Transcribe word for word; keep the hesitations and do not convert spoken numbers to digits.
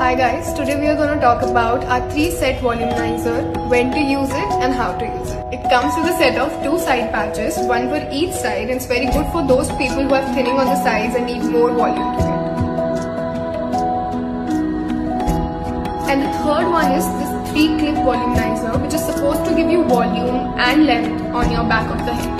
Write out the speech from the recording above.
Hi guys, today we are going to talk about our three set volumizer, when to use it and how to use it. It comes with a set of two side patches, one for each side, and it's very good for those people who are thinning on the sides and need more volume to it. And the third one is this three clip volumizer, which is supposed to give you volume and length on your back of the hair.